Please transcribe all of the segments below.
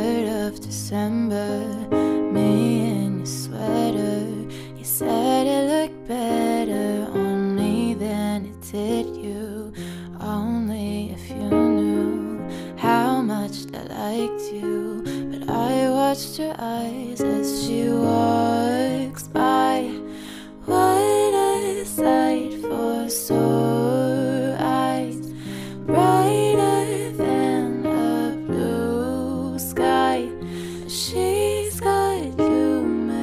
3rd of December, me in your sweater. You said it looked better on me than it did you. Only if you knew how much I liked you. But I watched your eyes as she walks by. What a sight for sore eyes, brighter than a blue sky. She's got you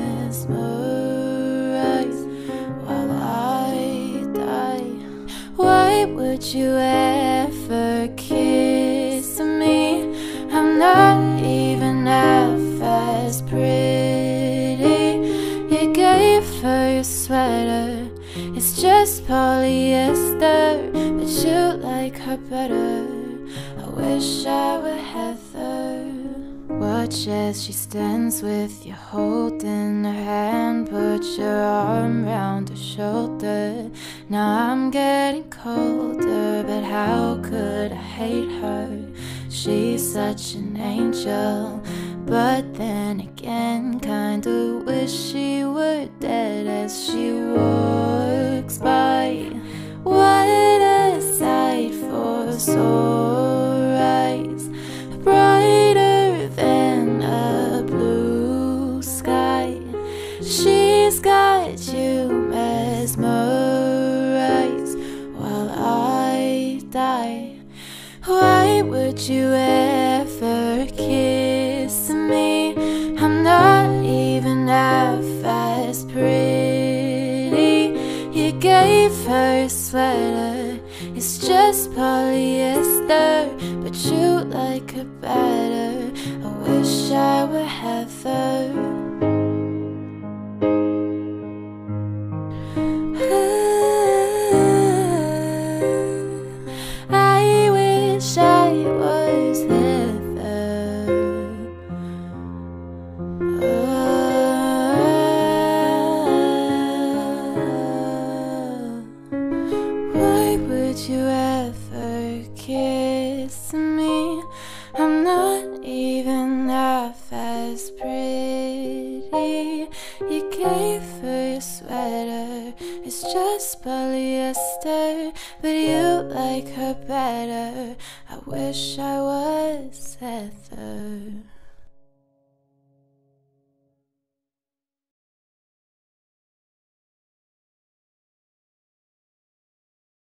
mesmerized while I die. Why would you ever kiss me? I'm not even half as pretty. You gave her your sweater, it's just polyester, but you like her better. I wish I were Heather. Watch as she stands with you holding her hand. Put your arm around her shoulder. Now I'm getting colder, but how could I hate her? She's such an angel, but then again kinda wish she were dead as she walks by. What a sight for sore eyes, brighter than a blue sky. She's got you mesmerized while I die. Why would you ever kiss me? I'm not even half as pretty. You gave her a sweater, it's just polyester, but you like her better. I wish I were Heather. I wish I was Heather. Why would you ever kiss me? I'm not even half as pretty. You gave her your sweater, it's just polyester, but you like her better. I wish I was Heather.